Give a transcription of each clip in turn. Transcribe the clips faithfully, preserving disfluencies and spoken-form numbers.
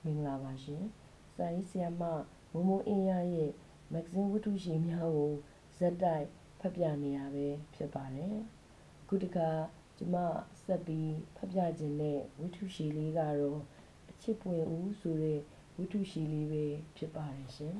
မင်္ဂလာပါရှင်။စာရေးဆရာမမိုးမိုးအင်းရရဲ့မဂ္ဂဇင်းဝတ္ထုရှည်များကိုဇက်တိုက်ဖတ်ပြနေရပဲဖြစ်ပါတယ်။အခုတခါကျမဆက်ပြီးဖတ်ပြခြင်းတဲ့ဝတ္ထုရှည်လေးကတော့အချစ်ပွင့်ဦးဆိုတဲ့ဝတ္ထုရှည်လေးပဲဖြစ်ပါတယ်ရှင်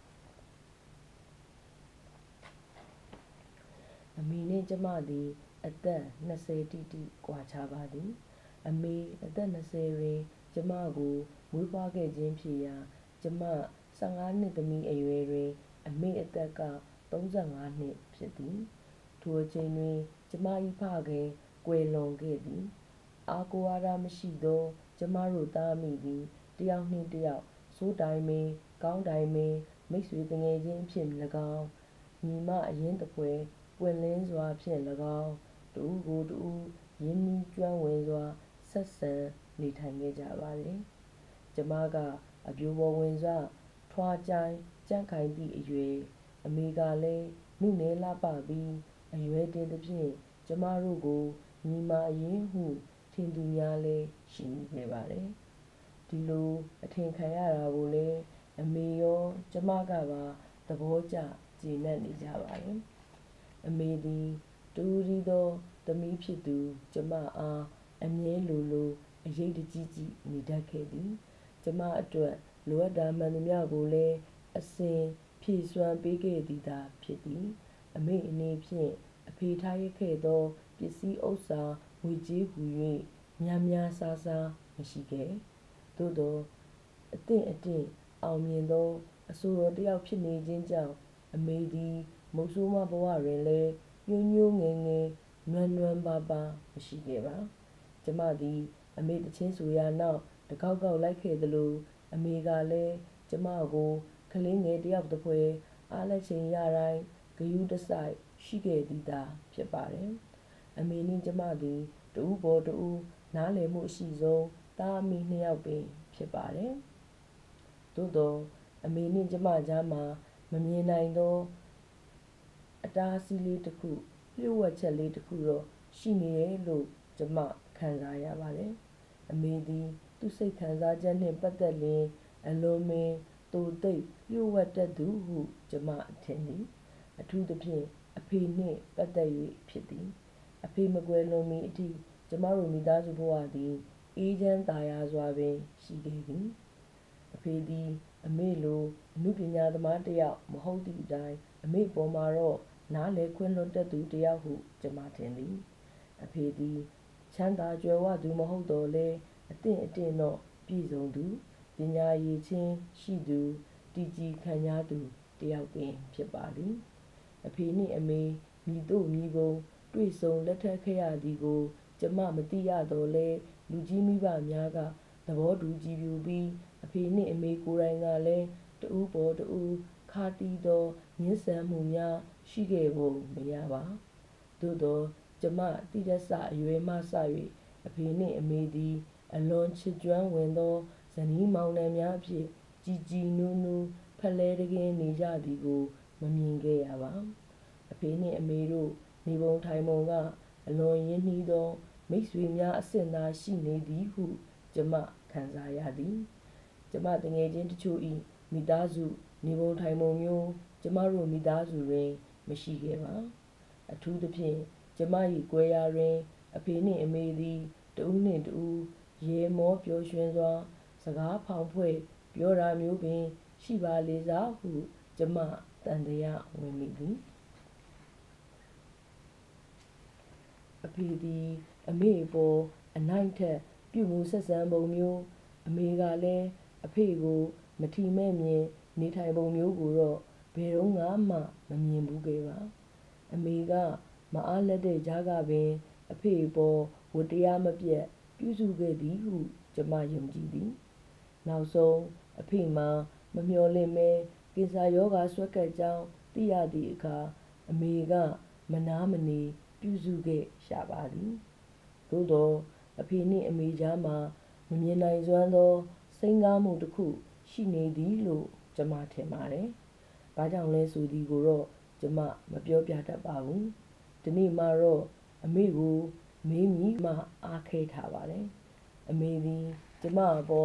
။အမေနဲ့ကျမသည်အသက်နှစ်ဆယ်တိတိကွာခြားပါသည်။အမေအသက်နှစ်ဆယ်တွင်ကျမကိုမွေးဖွားခဲ့ခြင်းဖြစ်ရာကျမဆယ့်ငါးနှစ်သမီးအရွယ်တွင်အမေအသက်ကသုံးဆယ့်ငါးနှစ်ဖြစ်သည်ထိုအချိန်တွင်ကျမ၏ဖခင်ကွယ်လွန်ခဲ့သည်အားကိုးအားထားမရှိသောကျမတို့သားမိသည်တယောက်နှင့်တယောက်စိုးတိုင်ပင်ကောင်းတိုင်ပင်မိတ်ဆွေတငယ်ချင်းဖြင့်၎င်းညီမအရင်းတပွဲပွင့်လင်းစွာဖြင့်၎င်းတဦးကိုတဦးရင်းနှီးကျွမ်းဝင်စွာဆက်ဆံနေထိုင်ခဲ့ကြပါသည်ကျမကအပြိုပေါ်ဝင်စွာထွားကြိုင်ကြန့်ခိုင်သည့်အရွယ်အမေကလည်းနုနယ်လှပပြီးအရွယ်တင်သဖြင့်ကျမတို့ကိုညီမအရင်းဟုထင်သူများလည်းရှိနေခဲ့ပါတယ်ဒီလိုအထင်ခံရတာကိုလည်းအမေရောကျမကပါသဘောကျကျေနပ်နေကြပါတယ်အမေသည်တူရီသောသမီးဖြစ်သူကျမအားအမြဲလိုလိုအရေးတကြီးကြီးနေတတ်ခဲ့သည်ကျမအတွက်လိုအပ်တာမှန်သမျှကိုလည်းအစဉ်ဖြည့်စွမ်းပေးခဲ့သည်သာဖြစ်သည်အမေအနေဖြင့်အဖေထားရခဲ့သောပစ္စည်းဥစ္စာငွေကြေးဟူ၍များများစားစားမရှိခဲ့သို့သောအသင့်အတင့်အောင်မြင်သောအဆိုတော်တစ်ယောက်ဖြစ်နေခြင်းကြောင့်အမေသည်မုတ်ဆိုးမဘဝတွင်လည်းညှိုးညှိုးငယ်ငယ်နွမ်းနွမ်းပါးပါးမရှိခဲ့ပါကျမသည်အမေတချင်းဆိုရာနောက်တကောက်ကောက်လိုက်ခဲ့သလိုအမေကလည်းကျမကိုကလေးငယ်တယောက်တစ်ဖွဲအားလက်ချိန်ရတိုင်းဂယုတစိုက်ရှိခဲ့သည်သာဖြစ်ပါတယ်အမေနှင့်ကျမသည်တဦးပေါ်တဦးနားလည်မှုအရှိဆုံးသားအမိနှစ်ယောက်ပင်ဖြစ်ပါတယ်သို့သောအမေနှင့်ကျမကြားမှာမမြင်နိုင်သောအတားအဆီးလေးတစ်ခုလျှို့ဝှက်ချက်လေးတစ်ခုတော့ရှိနေတယ်လို့ကျမခံစားရပါတယ်အမေသည်သူစိတ်ခံစားချက်နှင့်ပတ်သက်လျင်အလွန်ပင်သိုသိပ်လျှို့ဝှက်တတ်သူဟုကျမထင်သည်အထူးသဖြင့်အဖေနှင့်ပတ်သက်၍ဖြစ်သည်အဖေမကွယ်လွန်မီအထိကျမတို့မိသားစုဘဝသည်အေးချမ်းသာယာစွာပင်ရှိခဲ့သည်အဖေသည်အမေလိုအမှုပညာသမားတစ်ယောက်မဟုတ်သည့်အတိုင်းအမေပေါ်မှာတော့နားလည်ခွင့်လွတ်တတ်သူတစ်ယောက်ဟုကျမထင်သည်အဖေသည်ချမ်းသာကြွယ်ဝသူမဟုတ်တော့လဲအသင့်အတင့်တော့ပြည့်စုံသူပညာရည်ချင်းရှိသူတည်ကြည်ခံရသူတစ်ယောက်ပင်ဖြစ်ပါသည်အဖေနှင့်အမေမိတို့မိဘတွေ့ဆုံလက်ထပ်ခဲ့ရသည်ကိုကျမမသိရတော့လဲလူကြီးမိဘများကသဘောတူကြည်ပြူပြီးအဖေနှင့်အမေကိုယ်တိုင်ကလည်းတဦးပေါ်တဦးခါတီးသောညှဉ်းဆန်မှုများရှိခဲ့ပုံမရပါသို့သောကျမတိရစ္ဆအရွယ်မှစ၍အဖေနှင့်အမေသည်အလွန်ချစ်ကျွမ်းဝင်သောဇနီးမောင်နှံများအဖြစ်ကြည်ကြည်နူးနူးဖလဲတကင်းနေကြသည်ကိုမမြင်ခဲ့ရပါအဖေနှင့်အမေတို့နေပုံထိုင်ပုံကအလွန်ရင်းနှီးသောမိတ်ဆွေများအဆင့်သာရှိနေသည်ဟုကျမခံစားရသည်ကျမတငယ်ချင်းတချို့၏မိသားစုနေပုံထိုင်ပုံမျိုးကျမတို့မိသားစုတွင်မရှိခဲ့ပါအထူးသဖြင့်ကျမ၏ကွယ်ရာတွင်အဖေနှင့်အမေသည်တဦးနှင့်တဦးရေမောပျော်ရွှင်စွာစကားဖောင်ဖွဲ့ပြောတာမျိုးပင်ရှိပါလေစားဟုကျမတန်တရားဝင်မိသည်အဖေသည်အမေအပေါ်အနိုင်ထက်ပြုမှုဆက်ဆံပုံမျိုးအမေကလည်းအဖေကိုမထီမဲ့မြင်နေထိုင်ပုံမျိုးကိုတော့ဘယ်တော့မှမမြင်ဘူးခဲ့ပါအမေကမအားလက်တဲ့ကြားကပင်အဖေအပေါ်ဝတ္တရားမပြတ်ပြုစုခဲ့သည်ဟုကျမယုံကြည်သည်နောက်ဆုံးအဖေမှာမမျှော်လင့်မဲကင်ဆာရောဂါဆွဲကပ်ကြောင်းသိရသည့်အခါအမေကမနာမနေပြုစုခဲ့ရှာပါသည်သို့သောအဖေနှင့်အမေကြားမှာမမြင်နိုင်စွမ်းသောစိတ်ကားမှုတစ်ခုရှိနေသည်လို့ကျမထင်ပါတယ်။ဘာကြောင့်လဲဆိုသည်ကိုတော့ကျမမပြောပြတတ်ပါဘူး။ဒီနေ့မှတော့အမေကိုမေးမိမှအားခဲထားပါတယ်။အမေသည်ကျမအပေါ်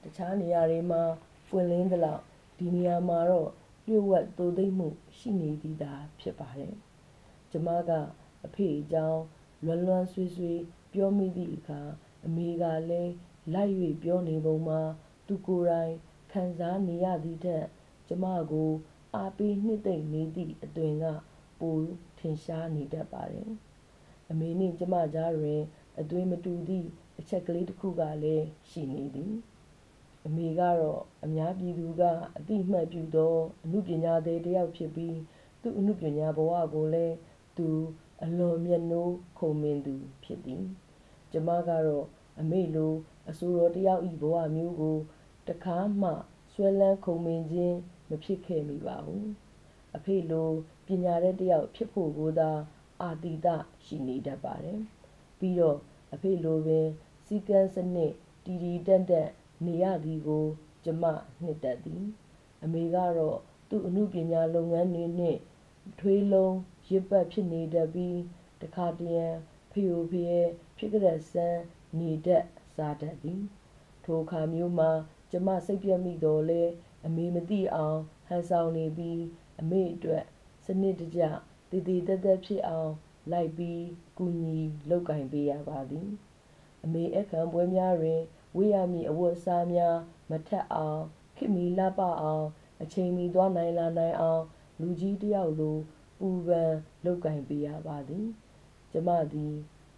တခြားနေရာတွေမှာပွင့်လင်းသလောက်ဒီနေရာမှာတော့လျှို့ဝှက်သိုသိမ့်မှုရှိနေသည်သာဖြစ်ပါတယ်ကျမကအဖေအကြောင်းလွမ်းလွမ်းဆွေးဆွေးပြောမိသည့်အခါအမေကလည်းလိုက်၍ပြောနေပုံမှာသူကိုယ်တိုင်ခံစားနေရသည်ထက်ကျမကိုအားပေးနှစ်သိမ့်နေသည့်အသွင်ကပိုထင်ရှားနေတတ်ပါတယ်အမေနှင့်ကျမကြားတွင်အသွင်မတူသည့်အချက်ကလေးတစ်ခုကလည်းရှိနေသည်အမေကတော့အများပြည်သူကအတိအမှတ်ပြုသောအမှုပညာသည်တစ်ယောက်ဖြစ်ပြီးသူ့အမှုပညာဘဝကိုလည်းသူအလွန်မြတ်နိုးခုံမင်သူဖြစ်သည်ကျမကတော့အမေလိုအဆိုတော်တစ်ယောက်၏ဘဝမျိုးကိုတခါမှဆွဲလန်းခုံမင်ခြင်းမဖြစ်ခဲ့မိပါဘူးအဖေလိုပညာတတ်တစ်ယောက်ဖြစ်ဖို့ကိုသာအာတိတရှိနေတတ်ပါတယ်ပြီးတော့အဖေလိုပင်စီကံစနစ်တည်တည်တက်တက်နေရသည်ကိုကျမနှစ်သက်သည်အမေကတော့သူ့အမှုပညာလုပ်ငန်းတွေနှင့်ထွေးလုံးရစ်ပတ်ဖြစ်နေတတ်ပြီးတခါတရံဖျို့ဖျဲဖြစ်ကြတဲ့ဆန်းနေတတ်စားတတ်သည်ထိုအခါမျိုးမှာကျမစိတ်ပြတ်မိတော်လဲအမေမသိအောင်ဟန်ဆောင်နေပြီးအမေအတွက်စနစ်တကျတည်တည်တက်တက်ဖြစ်အောင်လိုက်ပြီးကူညီလုပ်ကင်ပေးရပါသည်အမေအခမ်းပွဲများတွင်ဝေးရမည့်အဝတ်အစားများမထက်အောင်ခေတ်မီလှပအောင်အချိန်မီသွားနိုင်လာနိုင်အောင်လူကြီးတစ်ယောက်လိုပူပန်လုပ်ကင်ပေးရပါသည်ကျမသည်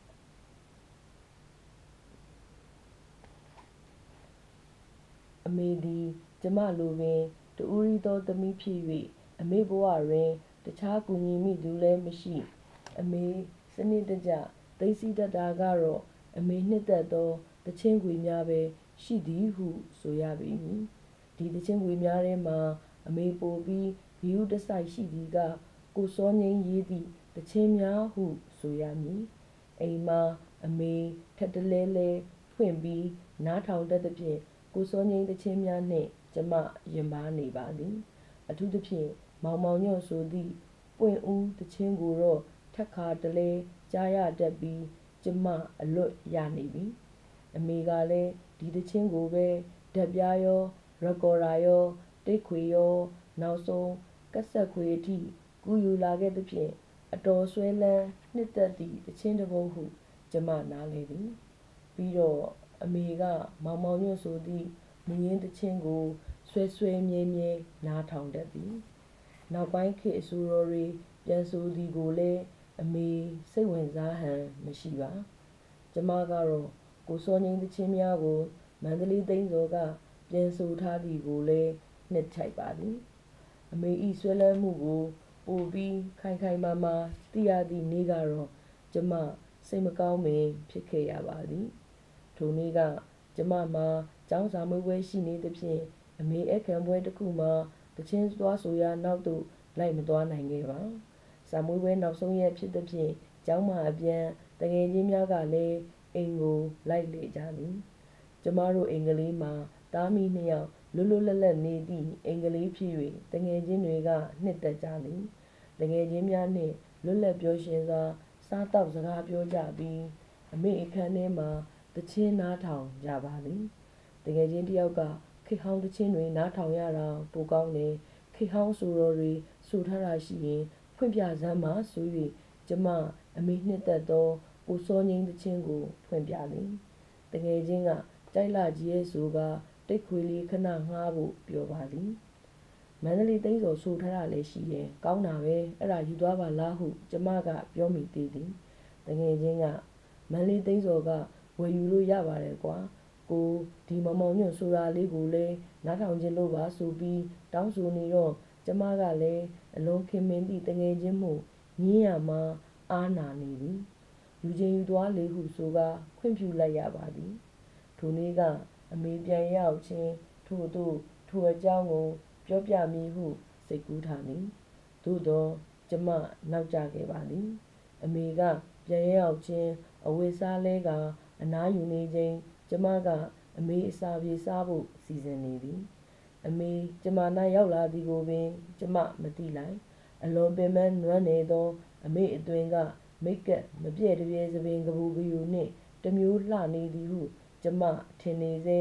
အမေသည်ကျမလိုပင်တူရီသောသမီးဖြစ်၍အမေဘဝတွင်တခြားကူညီမိသူလည်းမရှိအမေစနစ်တကျသိသိတတ်တာကတော့အမေနှစ်သက်သောတချင်းခွေများပဲရှိသည်ဟုဆိုရပေမည်ဒီတချင်းခွေများထဲမှာအမေပိုပြီးဗီယုတစိုက်ရှိသည်ကကိုစောငိမ့်ရေးသည့်တချင်းများဟုဆိုရမည်အိမ်မှာအမေထက်တလဲလဲဖွင့်ပြီးနားထောင်တတ်သဖြင့်ကိုစောငိမ့်တချင်းများနှင့်ကျမရင်ပါနေပါသည်အထူးသဖြင့်မောင်မောင်ညွန့်ဆိုသည့်ပွင့်ဦးတချင်းကိုတော့ထက်ခါတလဲကြားရတတ်ပြီးကျမအလွတ်ရနေပြီအမေကလည်းဒီတချင်းကိုပဲဓာတ်ပြားရောရကော်ဒါရောတိတ်ခွေရောနောက်ဆုံးကက်ဆက်ခွေအထိကူယူလာခဲ့သဖြင့်အတော်ဆွဲလန်းနှစ်သက်သည့်တချင်းတစ်ပုဒ်ဟုကျမနားလေသည်ပြီးတော့အမေကမောင်မောင်ညွန့်ဆိုသည့်မူရင်းတချင်းကိုဆွဲဆွဲမြဲမြဲနားထောင်တတ်သည်နောက်ပိုင်းခေတ်အဆိုတော်တွေပြန်ဆိုသည်ကိုလည်းအမေစိတ်ဝင်စားဟန်မရှိပါကျမကတော့ကိုစောငိမ့်တချင်းများကိုမန္တလေးသိန်းစော်ကပြန်ဆိုထားသည်ကိုလည်းနှစ်ထိုက်ပါသည်အမေဤဆွဲလန်းမှုကိုပိုပြီးခိုင်ခိုင်မာမာသိရသည့်နေ့ကတော့ကျမစိတ်မကောင်းပင်ဖြစ်ခဲ့ရပါသည်ထိုနေ့ကကျမမှာကျောင်းစာမွေးပွဲရှိနေသဖြင့်အမေအခမ်းပွဲတစ်ခုမှာတချင်းသွားဆိုရာနောက်သို့လိုက်မသွားနိုင်ခဲ့ပါစာမွေးပွဲနောက်ဆုံးရက်ဖြစ်သဖြင့်ကျောင်းမှာအပြန်တငယ်ချင်းများကလည်းအိမ်ကိုလိုက်လေကြသည်ကျမတို့အိမ်ကလေးမှာသားမီးနှစ်ယောက်လွတ်လွတ်လပ်လပ်နေသည့်အိမ်ကလေးဖြစ်၍တငယ်ချင်းတွေကနှစ်သက်ကြသည်တငယ်ချင်းများနှင့်လွတ်လပ်ပြောရှင်စွာစားတောက်စကားပြောကြပြီးအမေအခန်းထဲမှာတချင်းနားထောင်ကြပါသည်တကယ်ချင်းတယောက်ကခေဟောင်းတချင်းတွေနားထောင်ရတာပိုကောင်းတယ်ခေဟောင်းဆိုတော်တွေဆိုထားတာရှိရင်ဖွင့်ပြစမ်းပါဆို၍ကျမအမေနှစ်သက်သောကိုစောငိမ့်တချင်းကိုဖွင့်ပြသည်တကယ်ချင်းကကြိုက်လာကြီးရဲ့ဆိုကတိတ်ခွေလေးခဏငှားဖို့ပြောပါသည်မန္တလေးသိန်းစော်ဆိုထားတာလည်းရှိတယ်ကောင်းတာပဲအဲ့ဒါယူသွားပါလားဟုကျမကပြောမိသေးသည်တကယ်ချင်းကမန္တလေးသိန်းစော်ကဝယ်ယူလို့ရပါတယ်ကွာကိုဒီမောင်မောင်ညွန့်ဆိုတာလေးကိုလည်းနားထောင်ခြင်းလို့ပါဆိုပြီးတောင်းဆိုနေတော့ကျမကလည်းအလွန်ခင်မင်သည့်တကယ်ချင်းမှုညင်းရမှာအားနာနေသည်ယူခြင်းယူသွားလေဟုဆိုကခွင့်ပြုလိုက်ရပါသည်ထိုနေ့ကအမေပြန်ရောက်ချင်းထို့သို့ထိုအကြောင်းကိုပြောပြမည်ဟုစိတ်ကူးထားသည်သို့သောကျမနောက်ကျခဲ့ပါသည်အမေကပြန်ရောက်ချင်းအဝတ်စားလဲကအနားယူနေခြင်းကျမကအမေအစာပြေစားဖို့စီစဉ်နေသည်အမေကျမနာရောက်လာသည်ကိုပင်ကျမမသိလိုက်အလွန်ပင်ပန်းနွမ်းနေသောအမေအသွင်ကမိတ်ကပ်မပြည့်တပြဲစပင်ကပူကယူနှင့်တမျိုးလှနေသည်ဟုကျမထင်နေစေ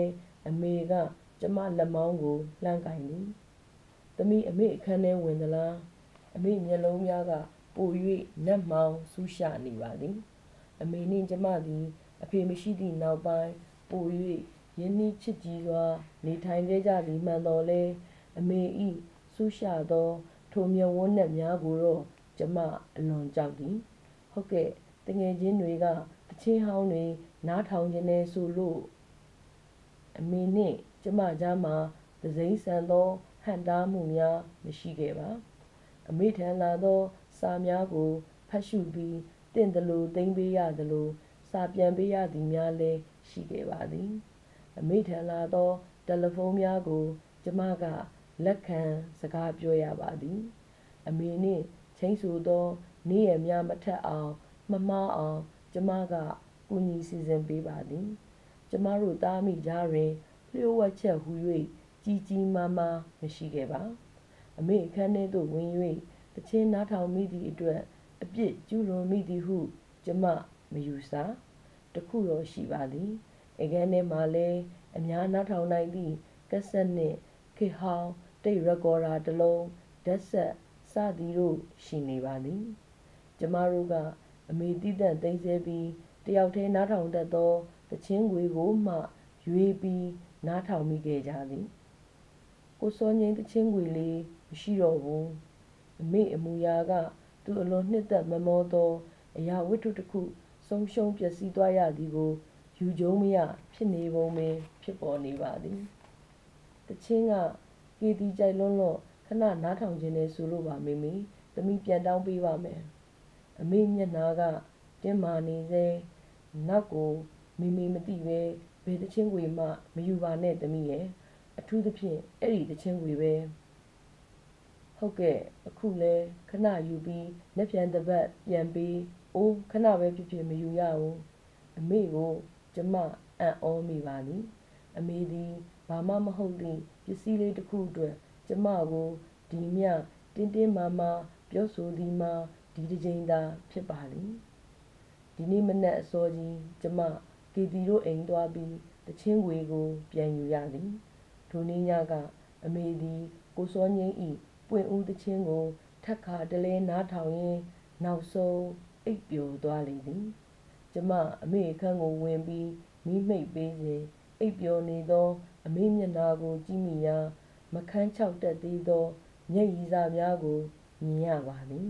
အမေကကျမလက်မောင်းကိုလှမ်းကင်သည်သမီးအမေအခန်းထဲဝင်သလားအမေမျက်လုံးများကပို၍နက်မောင်ဆူးရှနေပါသည်အမေနှင့်ကျမသည်အဖေမရှိသည့်နောက်ပိုင်းပို၍ရင်းနှီးချစ်ကြည်စွာနေထိုင်ခဲ့ကြသည်မှန်တော်လဲအမေ၏ဆူးရှသောထိုမျက်ဝန်းနက်များကိုတော့ကျမအလွန်ကြောက်သည်ဟုတ်ကဲ့တငယ်ချင်းတွေကတချင်းဟောင်းတွေနားထောင်ခြင်းနဲ့ဆိုလို့အမေနှင့်ကျမကြားမှာသစိမ်းဆန်သောဟန်တားမှုများမရှိခဲ့ပါအမေထံလာသောစာများကိုဖတ်ရှုပြီးတင့်တယ်လို့သိမ့်ပေးရသလိုစာပြန်ပေးရသည်များလည်းရှိခဲ့ပါသည်အမေထံလာသောတယ်လီဖုန်းများကိုကျမကလက်ခံစကားပြောရပါသည်အမေနှင့်ချိန်ဆသောနေ့ရက်များမထက်အောင်မမှားအောင်ကျမကကူညီစီစဉ်ပေးပါသည်ကျမတို့သားမိကြားတွင်လျှို့ဝှက်ချက်ဟူ၍ကြီးကြီးမားမားမရှိခဲ့ပါအမေအခန်းထဲသို့ဝင်၍တချင်းနားထောင်မိသည့်အတွက်အပြစ်ကျူးလွန်မိသည်ဟုကျမမယူဆတခုတော့ရှိပါသည်အခန်းထဲမှာလည်းအများနားထောင်နိုင်သည့်ကက်ဆက်နှင့်ခေတ်ဟောင်းတိတ်ရက်ကော်ဒါတစ်လုံးဓာတ်ဆက်စသည်တို့ရှိနေပါသည်ကျမတို့ကအမေတည်တံ့သိမ်းဆဲပြီးတယောက်တည်းနားထောင်တတ်သောတချင်းခွေကိုမှရွေးပြီးနားထောင်မိခဲ့ကြသည်ကိုစောငိမ့်တချင်းခွေလေးမရှိတော့ဘူးအမေအမူအရာကသူအလွန်နှစ်သက်မမောသောအရာဝတ္ထုတစ်ခုဆုံးရှုံးပျက်စီးသွားရသည်ကိုယူကျုံမရဖြစ်နေပုံပင်ဖြစ်ပေါ်နေပါသည်တချင်းကကေတီကြိုက်လွန်းလို့ခဏနားထောင်ခြင်းနဲ့ဆိုလို့ပါမေမေသမီးပြန်တောင်းပေးပါမယ်အမေမျက်နှာကတင်းမာနေစေနောက်ကိုမေမေမသိပဲဘယ်တချင်းခွေမှမယူပါနဲ့သမီးရဲ့အထူးသဖြင့်အဲ့ဒီတချင်းခွေပဲဟုတ်ကဲ့အခုလဲခဏယူပြီးလက်ပြန်တစ်ပတ်ပြန်ပြီးအိုးခဏပဲဖြစ်ဖြစ်မယူရဘူးအမေကိုကျမအံ့ဩမိပါသည်အမေသည်ဘာမှမဟုတ်သည့်ပစ္စည်းလေးတစ်ခုအတွက်ကျမကိုဒီမြတင်းတင်းမာမာပြောဆိုသည်မှာဒီတစ်ချိန်သာဖြစ်ပါသည်ဒီနေ့မနက်အစောကြီးကျမကေတီတို့အိမ်သွားပြီးတချင်းခွေကိုပြန်ယူရသည်ထိုနေ့ညကအမေသည်ကိုစောငိမ့်၏ပွင့်ဦးတချင်းကိုထက်ခါတလဲနားထောင်ရင်းနောက်ဆုံးအိပ်ပျော်သွားလေသည်ကျမအမေအခန်းကိုဝင်ပြီးမိမိတ်ပေးစဉ်အိပ်ပျော်နေသောအမေမျက်နှာကိုကြည့်မိရာမခန်းချောက်တက်သေးသောမျက်ရည်စများကိုမြင်ရပါသည်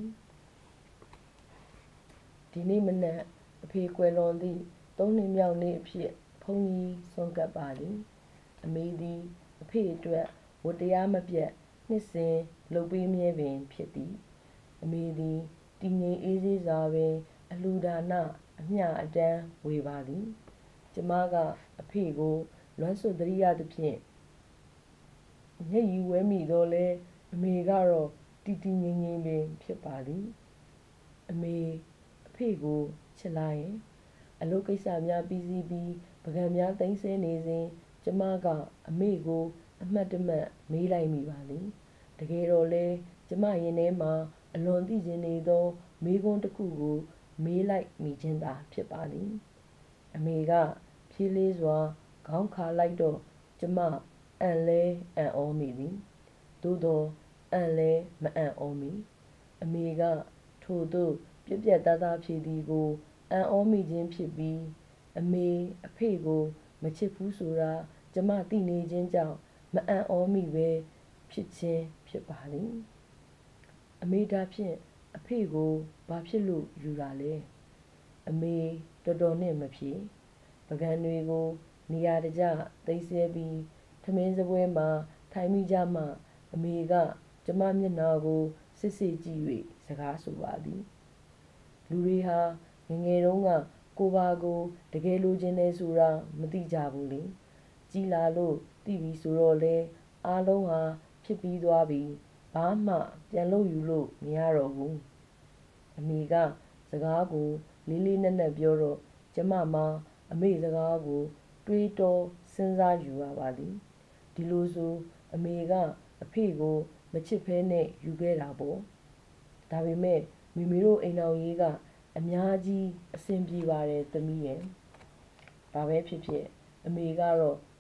ဒီနေ့မနက်အဖေကွယ်လွန်သည့်သုံးနှစ်မြောက်နေ့အဖြစ်ဘုန်းကြီးဆုံးကပ်ပါသည်အမေသည်အဖေအတွက်ဝတ္တရားမပြတ်နှစ်စဉ်လုပ်ပေးမြဲပင်ဖြစ်သည်အမေသည်တည်ငြိမ်အေးဆေးစွာပင်အလှူဒါနအမျှအတမ်းဝေပါသည်ကျမကအဖေကိုလွမ်းဆွတ်သတိရသဖြင့်မျက်ရည်ဝဲမိတော့လဲအမေကတော့တည်တည်ငြိမ်ငြိမ်ပင်ဖြစ်ပါသည်အမေအဖေကိုချစ်လိုက်ရင်အလုပ်ကိစ္စများပြီးစီးပြီးပကံများသိမ်းဆဲနေစဉ်ကျမကအမေကိုအမှတ်တမဲ့မေးလိုက်မိပါသည်တကယ်တော့လဲကျမရင်ထဲမှာအလွန်သိကျင်နေသောမေးခွန်းတစ်ခုကိုမေးလိုက်မိခြင်းသာဖြစ်ပါသည်အမေကဖြည်းလေးစွာခေါင်းခါလိုက်တော့ကျမအံ့လဲအံ့ဩမိသည်သို့သောအံ့လဲမအံ့ဩမိအမေကထို့သို့ပြက်ပြက်သားသားဖြေသည်ကိုအံ့ဩမိခြင်းဖြစ်ပြီးအမေအဖေကိုမချစ်ဘူးဆိုတာကျမသိနေခြင်းကြောင့်မအံ့ဩမိပဲဖြစ်ခြင်းဖြစ်ပါသည်အမေဒါဖြင့်အဖေကိုဘာဖြစ်လို့ယူတာလဲအမေတော်တော်နဲ့မဖြေပကံတွေကိုနေရာတကျသိမ်းဆဲပြီးထမင်းစပွဲမှာထိုင်မိကြမှအမေကကျမမျက်နှာကိုစစ်စစ်ကြည့်၍စကားဆိုပါသည်လူတွေဟာငငယ်တုန်းကကိုပါကိုတကယ်လိုချင်တယ်ဆိုတာမသိကြဘူးလေကြီးလာလို့သိပြီဆိုတော့လေအားလုံးဟာဖြစ်ပြီးသွားပြီဘာမှပြန်လို့ယူလို့မရတော့ဘူးအမေကစကားကိုလေးလေးနက်နက်ပြောတော့ကျမမှာအမေစကားကိုတွေးတောစဉ်းစားယူရပါသည်ဒီလိုဆိုအမေကအဖေကိုမချစ်ဖဲနဲ့ယူခဲ့တာပေါ့ဒါပေမဲ့မိမိတို့အိမ်တော်ကြီးကအများကြီးအဆင်ပြေပါတယ်သမီးရဲ့ဘာပဲဖြစ်ဖြစ်အမေကတော့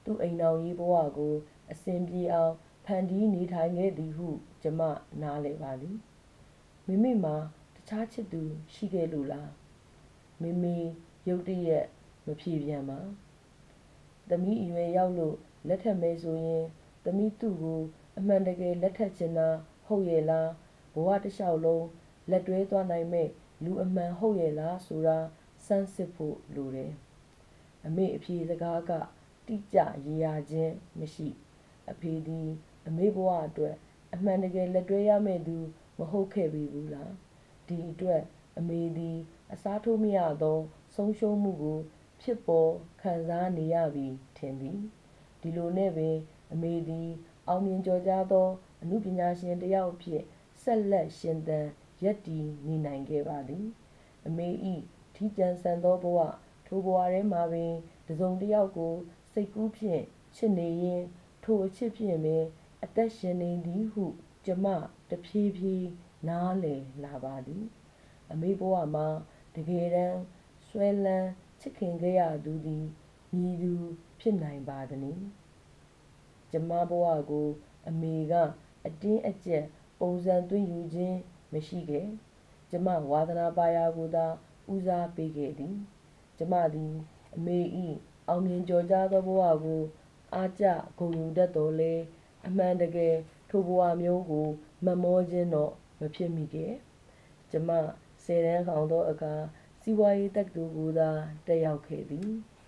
သူ့အိမ်တော်ကြီးဘဝကိုအစဉ်ပြေအောင်ဖန်တီးနေထိုင်ခဲ့သည်ဟုကျမနားလည်ပါသည်မိမိမှာတခြားချစ်သူရှိခဲ့လို့လားမိမိရုတ်တရက်မဖြေပြန်ပါသမီးအရွယ်ရောက်လို့လက်ထပ်မယ်ဆိုရင်သမီးသူ့ကိုအမှန်တကယ်လက်ထပ်ချင်တာဟုတ်ရဲ့လားဘဝတစ်လျှောက်လုံးလက်တွဲသွားနိုင်မဲ့လူအမှန်ဟုတ်ရဲ့လားဆိုတာစမ်းစစ်ဖို့လိုတယ်အမေအဖြေစကားကတိကျရေရာခြင်းမရှိအဖေသည်အမေဘဝအတွက်အမှန်တကယ်လက်တွဲရမယ့်သူမဟုတ်ခဲ့ပြီဘူးလားဒီအတွက်အမေသည်အစားထိုးမရသောဆုံးရှုံးမှုကိုဖြစ်ပေါ်ခံစားနေရပြီထင်သည်ဒီလိုနဲ့ပင်အမေသည်အောင်မြင်ကျော်ကြားသောအမှုပညာရှင်တစ်ယောက်အဖြစ်ဆက်လက်ရှင်သန်ရပ်တည်နေနိုင်ခဲ့ပါသည်အမေ၏ထီးကျန်ဆန်သောဘဝထိုဘဝထဲမှာပင်တစုံတစ်ယောက်ကိုစိတ်ကူးဖြင့်ချစ်နေရင်ထိုအချစ်ဖြင့်ပင်အသက်ရှင်နေသည်ဟုကျမတဖြည်းဖြည်းနားလည်လာပါသည်အမေဘဝမှာတကယ်တမ်းဆွဲလန်းချစ်ခင်ခဲ့ရသူသည်မည်သူဖြစ်နိုင်ပါသနည်းကျမဘဝကိုအမေကအတင်းအကျပ်ပုံစံသွင်းယူခြင်းမရှိခဲ့ကျမဝါသနာပါရာကိုသာဦးစားပေးခဲ့သည်ကျမသည်အမေ၏အောင်မြင်ကျော်ကြားသောဘဝကိုအားကျဂုဏ်ယူတတ်တော်လဲအမှန်တကယ်ထိုဘဝမျိုးကိုမမောခြင်းတော့မဖြစ်မိခဲ့ကျမဆယ်တန်းခေါင်သောအခါစီးပွားရေးတက္ကသိုလ်ကိုသာတက်ရောက်ခဲ့သည်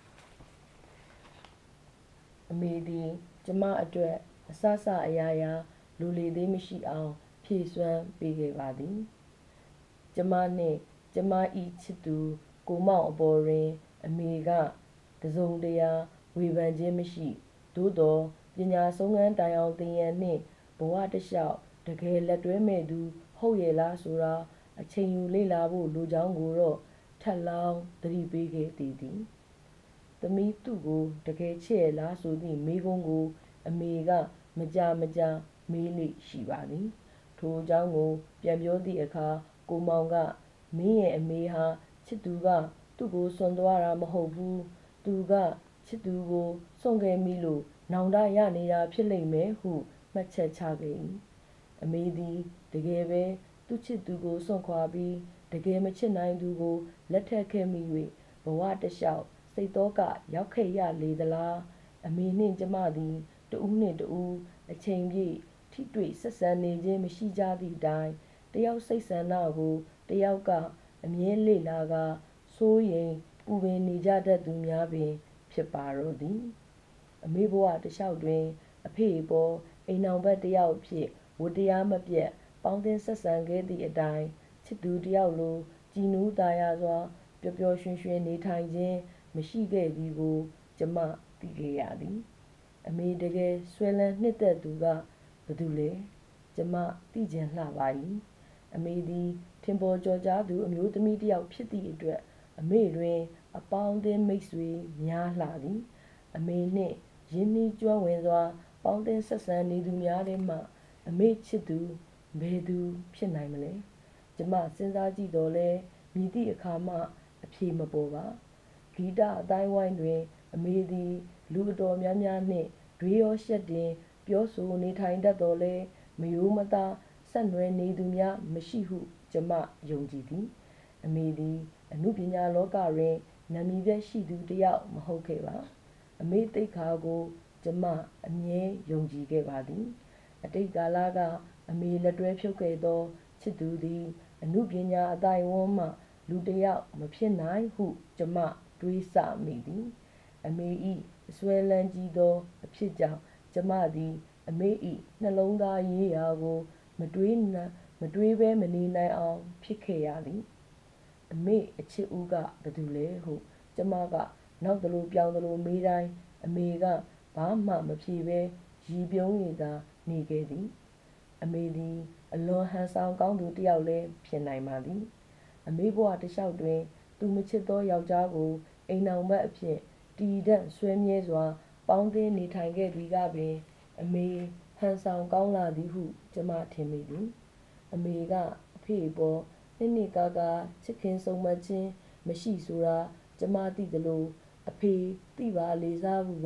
အမေသည်ကျမအတွက်အဆအဆအရာရာလူလေသေးမရှိအောင်ဖြည့်စွမ်းပေးခဲ့ပါသည်ကျမနှင့်ကျမ၏ချစ်သူကိုမောင်အပေါ်တွင်အမေကတစုံတရာဝေဖန်ခြင်းမရှိသို့သောပညာဆုံးခန်းတိုင်အောင်သင်ရန်နှင့်ဘဝတစ်လျှောက်တကယ်လက်တွဲမဲ့သူဟုတ်ရဲ့လားဆိုတာအချိန်ယူလေ့လာဖို့လိုကြောင်းကိုတော့ထပ်လောင်းသတိပေးခဲ့သည်သည်သမီးသူ့ကိုတကယ်ချစ်ရဲ့လားဆိုသည့်မေးခွန်းကိုအမေကမကြာမကြာမေးလေ့ရှိပါသည်ထိုအကြောင်းကိုပြန်ပြောသည့်အခါကိုမောင်ကမင်းရဲ့အမေဟာချစ်သူကသူ့ကိုစွန့်သွားတာမဟုတ်ဘူးသူကချစ်သူကိုစွန့်ခဲ့မိလို့နောင်တရနေတာဖြစ်လိမ့်မယ်ဟုမှတ်ချက်ချခဲ့၏အမေသည်တကယ်ပဲသူ့ချစ်သူကိုစွန့်ခွာပြီးတကယ်မချစ်နိုင်သူကိုလက်ထပ်ခဲ့မိ၍ဘဝတစ်လျှောက်စိတ်သောကရောက်ခဲ့ရလေသလားအမေနှင့်ကျမသည်တဦးနှင့်တဦးအချိန်ပြည့်ထိတွေ့ဆက်ဆံနေခြင်းမရှိကြသည့်တိုင်တယောက်စိတ်ဆန္ဒကိုတယောက်ကအမြဲလေ့လာကစိုးရိမ်ပူပင်နေကြတတ်သူများပင်ဖြစ်ပါတော့သည်အမေဘဝတစ်လျှောက်တွင်အဖေအပေါ်အိမ်အောင်ဘက်တယောက်ဖြစ်ဝတ္တရားမပြတ်ပေါင်းသင်းဆက်ဆံခဲ့သည့်အတိုင်းချစ်သူတယောက်လိုကြည်နူးသာယာစွာပျော်ပျော်ရွှင်ရွှင်နေထိုင်ခြင်းမရှိခဲ့သည်ကိုကျမသိခဲ့ရသည်အမေတကယ်ဆွဲလန်းနှစ်သက်သူကဘယ်သူလဲကျမသိချင်လှပါ၏အမေသည်ထင်ပေါ်ကျော်ကြားသူအမျိုးသမီးတစ်ယောက်ဖြစ်သည့်အတွက်အမေတွင်အပေါင်းအသင်းမိတ်ဆွေများလှသည်အမေနှင့်ရင်းနှီးကျွမ်းဝင်စွာပေါင်းသင်းဆက်ဆံနေသူများထဲမှအမေချစ်သူဘယ်သူဖြစ်နိုင်မလဲကျမစဉ်းစားကြည့်တော့လဲမြည်သည့်အခါမှအဖြေမပေါ်ပါဂီတအတိုင်းဝိုင်းတွင်အမေသည်လူအတော်များများနှင့်ဒွေရောရှက်တင်ပြောဆိုနေထိုင်တတ်တော်လဲမယိုးမသားဆက်နွယ်နေသူများမရှိဟုကျမယုံကြည်သည်အမေသည်အမှုပညာလောကတွင်နာမည်ပြရှိသူတစ်ယောက်မဟုတ်ခဲ့ပါအမေသိက္ခာကိုကျမအမြဲယုံကြည်ခဲ့ပါသည်အတိတ်ကာလကအမေလက်တွဲဖြုတ်ခဲ့သောချစ်သူသည်အမှုပညာအတိုင်းအဝန်းမှလူတစ်ယောက်မဖြစ်နိုင်ဟုကျမတွေးဆမိသည်အမေ၏အစွဲလန်းကြီးသောအဖြစ်ကြောင့်ကျမသည်အမေ၏နှလုံးသားရေးရာကိုမတွေးနမတွေးဘဲမနေနိုင်အောင်ဖြစ်ခဲ့ရသည်အမေအချစ်ဦးကဘယ်သူလဲဟုကျမကနောက်သလိုပြောင်းသလိုမေးတိုင်းအမေကဘာမှမဖြေဘဲရည်ပြုံးရည်သာနေခဲ့သည်အမေသည်အလွန်ဟန်ဆောင်ကောင်းသူတစ်ယောက်လည်းဖြစ်နိုင်ပါသည်အမေဘဝတစ်လျှောက်တွင်သူမချစ်သောယောက်ျားကိုအိမ်အောင်ဘက်အဖြစ်တည်တံ့ဆွဲမြဲစွာပေါင်းသင်းနေထိုင်ခဲ့သည်ကပင်အမေဟန်ဆောင်ကောင်းလာသည်ဟုကျမထင်မိသည်အမေကအဖေအပေါ်နှစ်နှစ်ကာကာချစ်ခင်ဆုံးမခြင်းမရှိဆိုတာကျမသိသလိုအဖေသိပါလေစားဟုပင်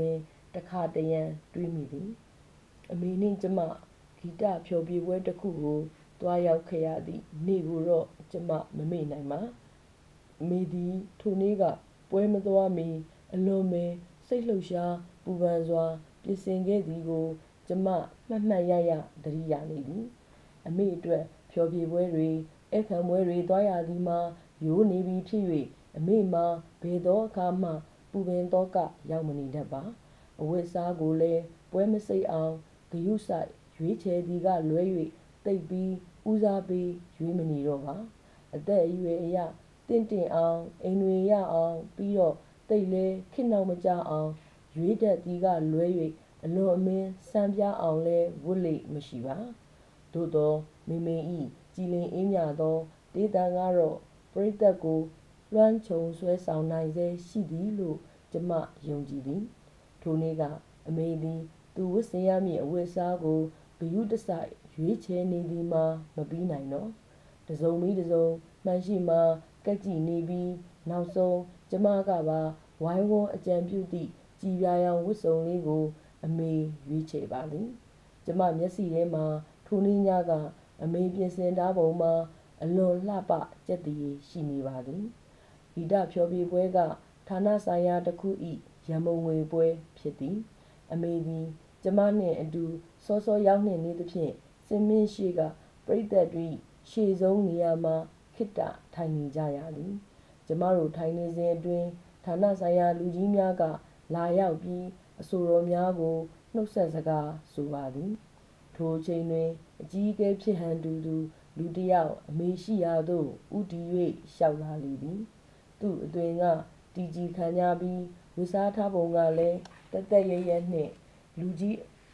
တခါတရံတွေးမိသည်အမေနှင့်ကျမဂီတဖျော်ဖြေပွဲတစ်ခုကိုတွားရောက်ခဲ့ရသည့်နေ့ကိုတော့ကျမမမေ့နိုင်ပါအမေသည်ထိုနေ့ကပွဲမသွားမီအလွန်ပင်စိတ်လှုပ်ရှားပူပန်စွာပြင်ဆင်ခဲ့သည်ကိုကျမမှတ်မှတ်ရရသတိရနေသည်အမေအတွက်ဖျော်ဖြေပွဲတွေဧကန်ပွဲတွေတွားရသည်မှာရိုးနေပြီဖြစ်၍အမေမှာဘယ်သောအခါမှပူပင်သောကရောက်မနေတတ်ပါအဝတ်အစားကိုလည်းပွဲမစိတ်အောင်ဂရုစိုက်ရွေးချယ်သည်ကလွဲ၍တိတ်ပြီးဦးစားပေးရွေးမနေတော့ပါအသက်အရွယ်အရတင့်တင့်အောင်အိမ်တွေရအောင်ပြီးတော့တိတ်လဲခေနောက်မကြအောင်ရွေးတတ်သည်ကလွဲ၍အလွန်အမင်းစံပြားအောင်လဲဝတ်လေမရှိပါသို့သောမေမေဤကြည်လင်အေးမြသောဒေသံကတော့ပရိသတ်ကိုလွှမ်းခြုံဆွဲဆောင်နိုင်စေရှိသည်လို့ကျမယုံကြည်သည်ထိုနေ့ကအမေသည်သူဝတ်ဆင်ရမည့်အဝတ်အစားကိုဂရုတစိုက်ရွေးချယ်နေသည်မှာမပြီးနိုင်တော့တစုံမီတစုံမှန်ရှိမှကက်ကြည့်နေပြီးနောက်ဆုံးကျမကပါဝိုင်းဝန်းအကြံပြုသည့်ကြည်ပြာရောင်ဝတ်စုံလေးကိုအမေရွေးချယ်ပါသည်ကျမမျက်စိထဲမှာထိုနေ့ညကအမေပြင်ဆင်ထားပုံမှာအလွန်လှပကြက်တည်ရှိနေပါသည်ဂီတဖျော်ဖြေပွဲကဌာနဆိုင်ရာတစ်ခု၏ရန်ပုံငွေပွဲဖြစ်သည်အမေသည်ကျမနှင့်အတူစောစောရောက်နှင့်နေသဖြင့်စင်မင်းရှိကပရိသတ်တို့ရှေ့ဆုံးနေရာမှာခိတ္တထိုင်နေကြရသည်ကျမတို့ထိုင်နေစဉ်အတွင်းဌာနဆိုင်ရာလူကြီးများကလာရောက်ပြီးအဆိုတော်များကိုနှုတ်ဆက်စကားဆိုပါသည်ထိုအချိန်တွင်အကြီးအကဲဖြစ်ဟန်တူသူလူတစ်ယောက်အမေရှိရာသို့ဦးတည်၍လျှောက်လာလေသည်သူ့အသွင်ကတီကြီးခံကြပြီးဝတ်စားထားပုံကလည်းတက်တက်ရရနှင့်လူကြီး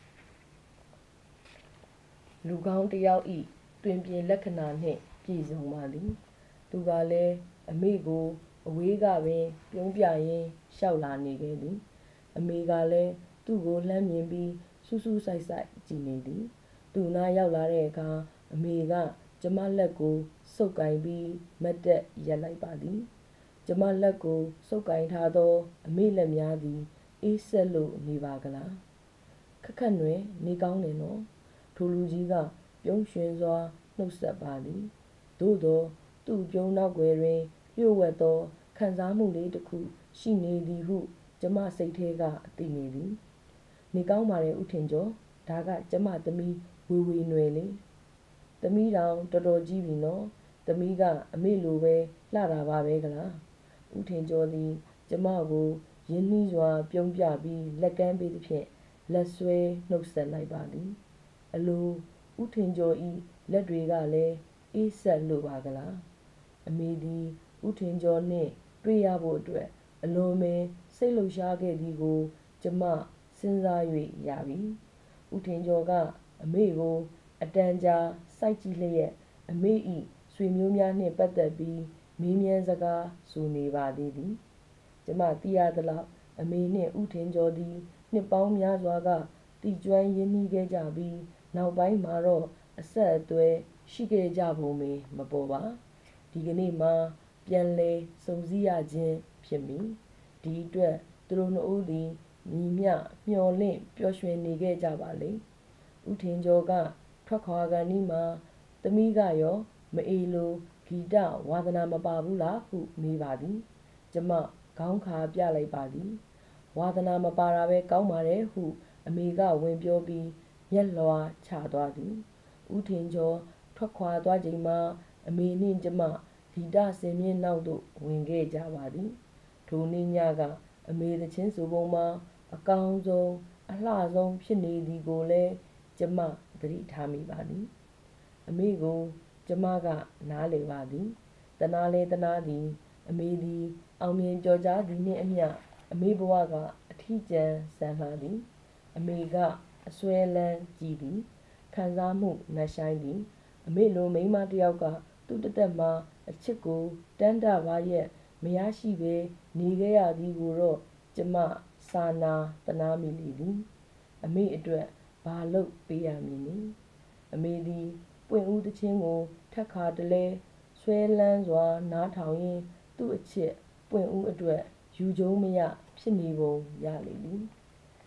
လူကောင်းတစ်ယောက်၏တွင်ပြင်လက္ခဏာနှင့်ပြည့်စုံပါသည်သူကလည်းအမေကိုအဝေးကပင်ပြုံးပြရင်းလျှောက်လာနေခဲ့သည်အမေကလည်းသူ့ကိုလှမ်းမြင်ပြီးစူးစူးဆိုင်ဆိုင်ကြည့်နေသည်သူနားရောက်လာတဲ့အခါအမေကကျမလက်ကိုစုပ်ကိုင်ပြီးမတ်တက်ရပ်လိုက်ပါသည်ကျမလက်ကိုစုပ်ကိုင်ထားသောအမေလက်များသည်အေးဆက်လို့နေပါကလားခက်ခက်နွယ်နေကောင်းတယ်နော်ထိုလူကြီးကပြုံးရွှင်စွာနှုတ်ဆက်ပါသည်သို့သောသူ့ပြုံးနောက်ွယ်တွင်လျှို့ဝှက်သောခံစားမှုလေးတစ်ခုရှိနေသည်ဟုကျမစိတ်ထဲကသိနေသည်နေကောင်းပါတယ်ဦးထင်ကျော်ဒါကကျမသမီးဝေဝေနွယ်လေသမီးတောင်တော်တော်ကြီးပြီနော်သမီးကအမေလိုပဲလှတာပါပဲကလားဦးထင်ကျော်သည်ကျမကိုရင်းနှီးစွာပြုံးပြပြီးလက်ကမ်းပေးသဖြင့်လက်ဆွဲနှုတ်ဆက်လိုက်ပါသည်အလိုဦးထင်ကျော်ဤလက်တွေကလည်းအေးဆက်လို့ပါကလားအမေသည်ဦးထင်ကျော်နှင့်တွေ့ရဖို့အတွက်အလွန်ပင်စိတ်လှုပ်ရှားခဲ့သည်ကိုကျမစဉ်းစား၍ရပြီဦးထင်ကျော်ကအမေကိုအတန်ကြာစိုက်ကြည့်လျက်အမေဤဆွေမျိုးများနှင့်ပတ်သက်ပြီးမေးမြန်းစကားဆိုနေပါသေးသည်ကျမသိရသလောက်အမေနှင့်ဦးထင်ကျော်သည်နှစ်ပေါင်းများစွာကတည်ကျွမ်းရင်းနှီးခဲ့ကြပြီးနောက်ပိုင်းမှာတော့အဆက်အသွယ်ရှိခဲ့ကြပုံပင်မပေါ်ပါဒီကနေ့မှပြန်လည်စုံစည်းရခြင်းဖြစ်မည်ဒီအတွက်သူတို့နှစ်ဦးသည်ညီမျှမျှော်လင့်ပျော်ရွှင်နေခဲ့ကြပါလေဦးထင်ကျော်ကထွက်ခွာကန်ဒီမှာသမီးကရောမအေလိုဂီတဝါသနာမပါဘူးလားဟုမေးပါသည်ကျမခေါင်းခါပြလိုက်ပါသည်ဝါသနာမပါတာပဲကောင်းပါတယ်ဟုအမေကဝင်ပြောပြီးမျက်လွှာချသွားသည်ဦးထင်ကျော်ထွက်ခွာသွားချိန်မှာအမေနှင့်ကျမဂီတဆင်မြင့်နောက်သို့ဝင်ခဲ့ကြပါသည်ထိုနေ့ညကအမေသချင်းဆိုပုံမှာအကောင်းဆုံးအလှဆုံးဖြစ်နေသည်ကိုလည်းကျမသတိထားမိပါသည်အမေကိုကျမကနားလည်ပါသည်တနာလဲတနာသည်အမေသည်အောင်မြင်ကြော်ကြားသည်နှင့်အမျှအမေဘဝကအထီးကျန်ဆန်လှသည်အမေကအစွဲလန်းကြည်သည်ခံစားမှုနှဆိုင်သည်အမေလိုမိန်းမတစ်ယောက်ကသူ့တသက်မှာအချစ်ကိုတန်းတပါရဲ့မရရှိပဲနေခဲ့ရသည်ကိုတော့ကျမစာနာတနာမိလေသည်အမေအတွက်ဘာလုပ်ပေးရမည်နည်းအမေသည်ပွင့်ဦးသချင်းကိုထက်ခါတလဲဆွဲလန်းစွာနားထောင်ရင်းသူ့အချစ်ပွင့်ဦးအတွက်ယူကျုံးမရဖြစ်နေပုံရလေသည်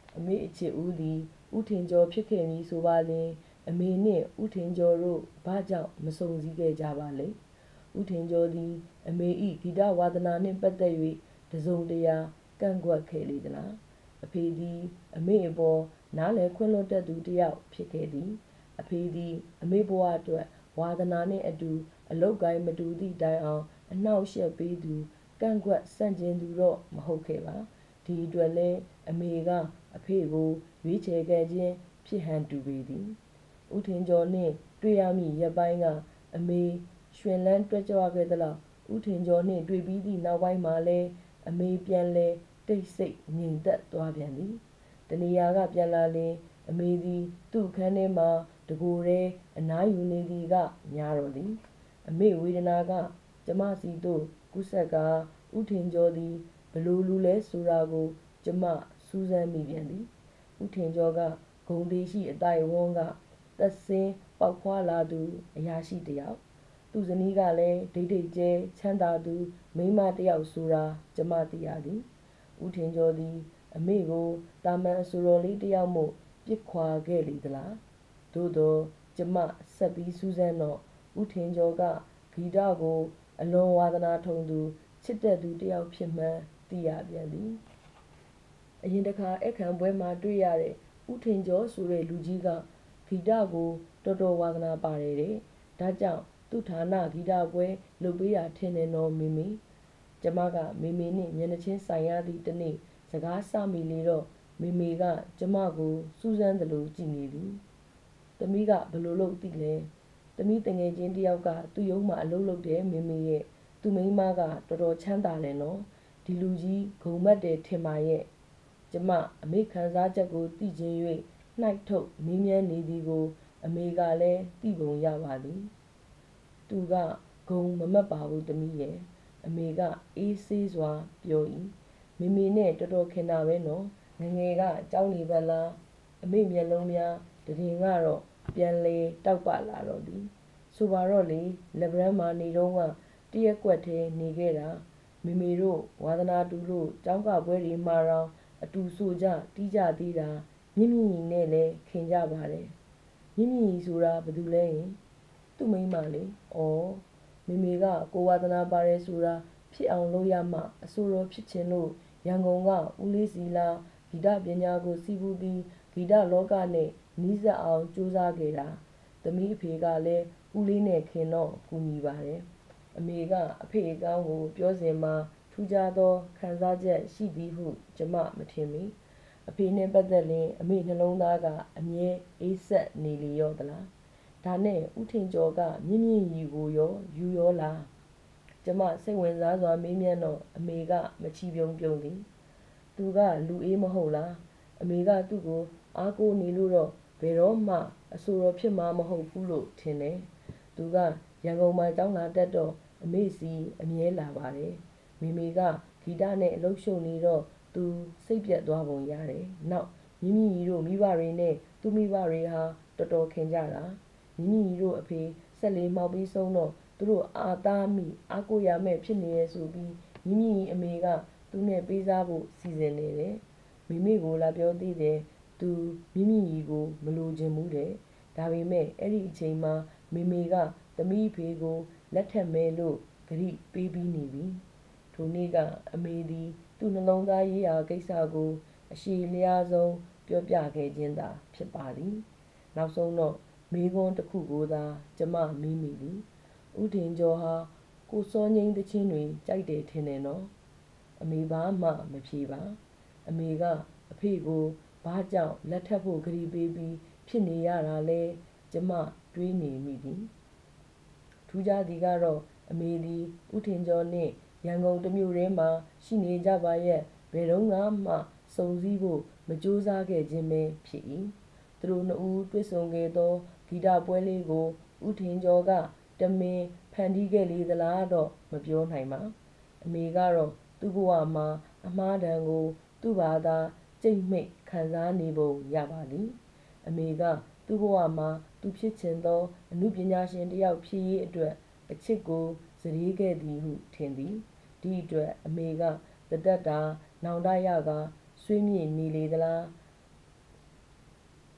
အမေအချစ်ဦးသည်ဦးထင်ကျော်ဖြစ်ခဲ့မည်ဆိုပါလျှင်အမေနှင့်ဦးထင်ကျော်တို့ဘာကြောင့်မဆုံစည်းခဲ့ကြပါလဲဦးထင်ကျော်သည်အမေ၏ဂီတဝါသနာနှင့်ပတ်သက်၍တစုံတရာကန့်ကွက်ခဲ့လေသလားအဖေသည်အမေအပေါ်နားလည်ခွင့်လွှတ်တတ်သူတစ်ယောက်ဖြစ်ခဲ့သည်အဖေသည်အမေဘဝအတွက်ဝါသနာနှင့်အတူအလုတ်ကိုင်းမတူသည့်တိုင်အောင်အနှောက်အယှက်ပေးသူကန့်ကွက်ဆန့်ကျင်သူတော့မဟုတ်ခဲ့ပါဒီအတွက်လည်းအမေကအဖေကိုရွေးချယ်ခဲ့ခြင်းဖြစ်ဟန်တူပေသည်ဦးထင်ကျော်နှင့်တွေ့ရမည့်ရက်ပိုင်းကအမေရွှင်လန်းတွက်ကြွခဲ့သလောက်ဦးထင်ကျော်နှင့်တွေ့ပြီးသည့်နောက်ပိုင်းမှာလည်းအမေပြန်လဲတိတ်ဆိတ်ငြိမ်သက်သွားပြန်သည်တနေရာကပြန်လာလျှင်အမေသည်သူ့အခန်းထဲမှာတကိုယ်တည်းအနားယူနေသည်ကများတော်သည်အမေဝေဒနာကကျမစီတို့ကူးဆက်ကဦးထင်ကျော်သည်ဘလို့လူလဲဆိုတာကိုကျမစူးစမ်းမိပြန်သည်ဦးထင်ကျော်ကဂုံသေးရှိအတိုက်ဝန်းကသက်စင်းပေါက်ဖွာလာသူအရာရှိတစ်ယောက်သူဇနီးကလည်းဒိတ်ဒိတ်ကျဲချမ်းသာသူမိန်းမတစ်ယောက်ဆိုတာကျမသိရသည်ဦးထင်ကျော်သည်အမေကိုတာမန်အဆိုတော်လေးတစ်ယောက်မို့ပြစ်ခွာခဲ့လေသလားသို့သောကျမဆက်ပြီးစူးစမ်းတော့ဦးထင်ကျော်ကဂီတကိုအလွန်ဝါသနာထုံသူချစ်တဲ့သူတစ်ယောက်ဖြစ်မှန်းသိရပြန်သည်အရင်တခါအခမ်းပွဲမှာတွေ့ရတဲ့ဦးထင်ကျော်ဆိုတဲ့လူကြီးကဂီတကိုတော်တော်ဝါသနာပါတယ်တဲ့ဒါကြောင့်သူ့ဌာနဂီတပွဲလုပ်ပေးတာထင်တယ်နော်မေမေကျမကမေမေနှင့်မျက်နှာချင်းဆိုင်ရသည့်တနေ့စကားစမိလေတော့မေမေကကျမကိုစူးစမ်းသလိုကြည့်နေသည်သမီးကဘလို့လို့သိလဲသမီးတငယ်ချင်းတယောက်ကသူ့ရုံးမှာအလုပ်လုပ်တယ်မေမေရဲ့သူ့မိန်းမကတော်တော်ချမ်းသာတယ်နော်ဒီလူကြီးဂုံမတ်တယ်ထင်ပါရဲ့ကျမအမေခံစားချက်ကိုသိချင်း၍နှိုက်ထုတ်မေးမြန်းနေသည်ကိုအမေကလည်းသိပုံရပါသည်သူကဂုံမမတ်ပါဘူးသမီးရဲ့အမေကအေးဆေးစွာပြော၏မေမေနဲ့တော်တော်ခင်တာပဲနော်ငငယ်ကကြောင်းနေပါလားအမေမျက်လုံးများတရင်ကတော့ပြန်လေတောက်ပလာတော့သည်ဆိုပါတော့လေလက်ဗရန်မာနေတော့ကတရက်ကွက်သေးနေခဲ့တာမေမေတို့ဝါသနာတူလို့ကျောင်းကပွဲတွေမှာတော့အတူဆိုကြတီးကြသေးတာမြင့်မြင့်ကြီးနဲ့လည်းခင်ကြပါတယ်မြင့်မြင့်ကြီးဆိုတာဘယ်သူလဲရင်သူ့မိန်းမလေးဩမေမေကကိုဝါသနာပါတယ်ဆိုတာဖြစ်အောင်လုပ်ရမှအဆိုတော်ဖြစ်ချင်လို့ရန်ကုန်ကဦးလေးစီလာဂီတပညာကိုစီးပူးပြီးဂီတလောကနဲ့နီးစပ်အောင်ကြိုးစားခဲ့တာသမီးအဖေကလည်းဦးလေးနဲ့ခင်တော့ကူညီပါတယ်အမေကအဖေအကောင်းကိုပြောစင်မှာထူးခြားသောခံစားချက်ရှိသည်ဟုကျမမထင်မီအဖေနဲ့ပတ်သက်ရင်အမေနှလုံးသားကအမြဲအေးဆက်နေလေရောသလားဒါနဲ့ဦးထင်ကျော်ကမြင့်မြင့်ရီကိုရောယူရောလားကျမစိတ်ဝင်စားစွာမေးမြန်းတော့အမေကမချီပြုံးပြုံးသည်သူကလူအေးမဟုတ်လားအမေကသူ့ကိုအားကိုးနေလို့တော့ဘယ်တော့မှအဆိုတော်ဖြစ်မှာမဟုတ်ဘူးလို့ထင်တယ်သူကရန်ကုန်မှာကျောင်းလာတက်တော့အမေစီအမြဲလာပါတယ်မေမေကဂီတနဲ့အလုပ်ရှုပ်နေတော့သူစိတ်ပြတ်သွားပုံရတယ်နောက်မိမိကြီးတို့မိဘတွေနဲ့သူမိဘတွေဟာတော်တော်ခင်ကြတာမိမိကြီးတို့အဖေဆက်လေးမှောက်ပြီးဆုံးတော့သူတို့အာသားမိအာကိုရမဲ့ဖြစ်နေရဆိုပြီးမိမိကြီးအမေကသူနဲ့ပေးစားဖို့စီစဉ်နေတယ်မိမိကိုလာပြောသေးတယ်သူမိမိကြီးကိုမလိုချင်ဘူးတဲ့ဒါပေမဲ့အဲ့ဒီအချိန်မှာမေမေကသမီးဖေကိုလက်ထက်မဲလို့ဂရိပေးပြီးနေပြီထိုနေ့ကအမေသည်သူ့နှလုံးသားရေးရာကိစ္စကိုအရှိလျားဆုံးပြောပြခဲ့ခြင်းသာဖြစ်ပါသည်နောက်ဆုံးတော့မိခွန်းတစ်ခုကိုသာကျမမိမိသည်ဦးထင်ကျော်ဟာကိုစောငိမ့်တချင်းတွေကြိုက်တယ်ထင်တယ်နော်အမေဘာမှမဖြေပါအမေကအဖေကိုဘာကြောင့်လက်ထပ်ဖို့ဂရိပေးပြီးဖြစ်နေရတာလဲကျမတွေးနေမိသည်ထူးခြားသည်ကတော့အမေသည်ဦးထင်ကျော်နှင့်ရန်ကုန်တစ်မြို့ထဲမှာရှိနေကြပါရဲ့ဘယ်တော့မှစုံစည်းဖို့မကြိုးစားခဲ့ခြင်းပဲဖြစ်၏သူတို့နှစ်ဦးတွေ့ဆုံခဲ့သောဂီတပွဲလေးကိုဦးထင်ကျော်ကတမင်ဖန်တီးခဲ့လေသလားတော့မပြောနိုင်ပါအမေကတော့သူ့ဘဝမှာအမှားတန်ကိုသူ့ဘာသာကြိတ်မိတ်ခံစားနေပုံရပါသည်အမေကသူ့ဘဝမှာသူဖြစ်ချင်သောအမှုပညာရှင်တစ်ယောက်ဖြစ်ရေးအတွက်အချစ်ကိုစရေးခဲ့သည်ဟုထင်သည်ဒီအတွက်အမေကတတက်တာနောင်တရကဆွေးမြေ့နေလေသလား